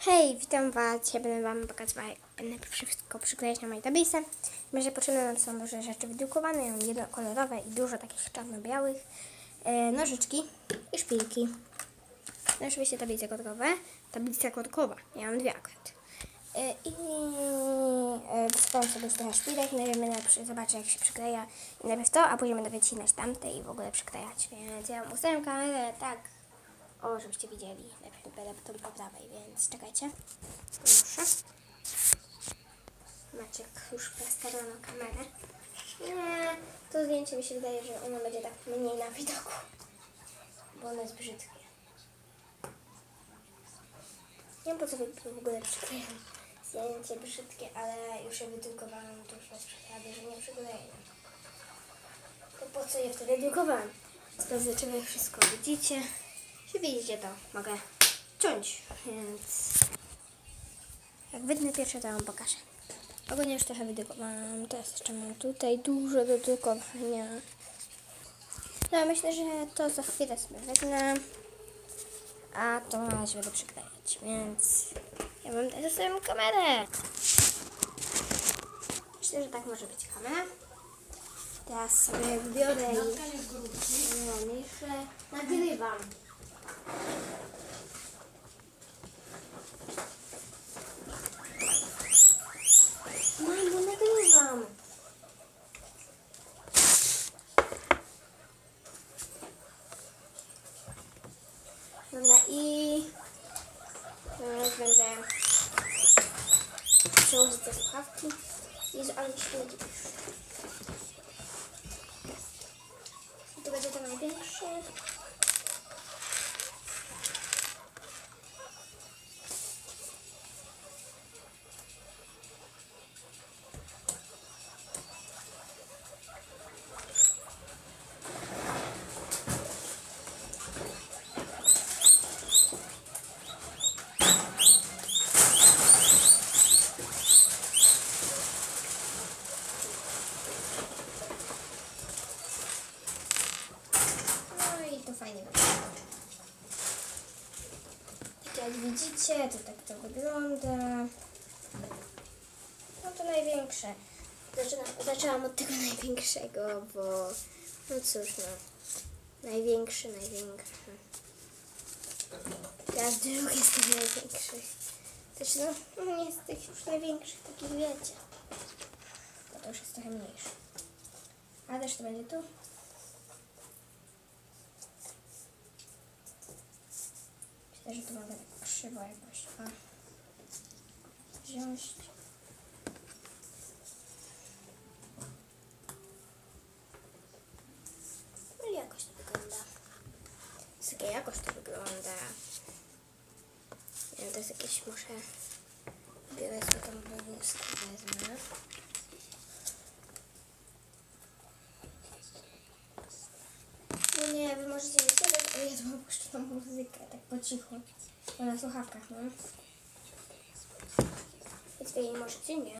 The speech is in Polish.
Hej, witam Was. Dzisiaj będę Wam pokazywać, jak będę wszystko przyklejać na moje tablice. Będzie potrzebne nam są duże rzeczy wydrukowane, mam jednokolorowe i dużo takich czarno-białych, nożyczki i szpilki. No oczywiście tablice korkowe. Tablica korkowa, ja mam dwie akurat. Wysypałam sobie trochę szpilek, najpierw będę zobaczyć, jak się przykleja i najpierw to, a później będę wycinać tamte i w ogóle przyklejać. Więc ja ustawiam kamerę tak, żebyście widzieli. Najpierw będę potem po prawej, więc czekajcie. Proszę. Maciek już przestawiono kamerę. Nie, to zdjęcie mi się wydaje, że ono będzie tak mniej na widoku, bo ono jest brzydkie. Nie wiem, po co w ogóle przyklejam zdjęcie brzydkie, ale już je wydrukowałam, to już bez przesady, że nie przykleję. To po co je wtedy drukowałam? Sprawdzę, czy wy wszystko widzicie. Jeśli widzicie, to mogę ciąć, więc jak wytnę pierwsze, to Wam pokażę. Ogólnie już trochę wydrukowałam, teraz jeszcze mam tutaj dużo do drukowania. No myślę, że to za chwilę sobie wytnę, a to na razie będę przyklejać, więc ja mam teraz swoją kamerę. Myślę, że tak może być kamera. Teraz sobie biorę i mniejsze nagrywam. Mamo, nagrywam. Dobra, i teraz będę przełożyć te słuchawki. Jezu, ale mi się będzie pisze. I to będzie to największe. Fajnie wygląda. Tak jak widzicie, to tak to wygląda. No to największe. Zaczęłam od tego największego, bo no cóż, no. Największy. Teraz drugi z tych największych. Też no nie z tych już największych, takich wiecie. Bo to już jest trochę mniejsze. A też to będzie tu. Myślę, że tu mogę tak krzywo jakoś wziąć. No i jakoś to wygląda. Z jakiej jakoś to wygląda. Nie wiem, to jest jakieś, muszę biorę sobie tą wywózkę, wezmę. No nie, wy możecie nie słyszeć, ale ja tu opuszczę tą muzykę, tak po cichu. Bo na słuchawkach, no. Więc wy jej możecie nie.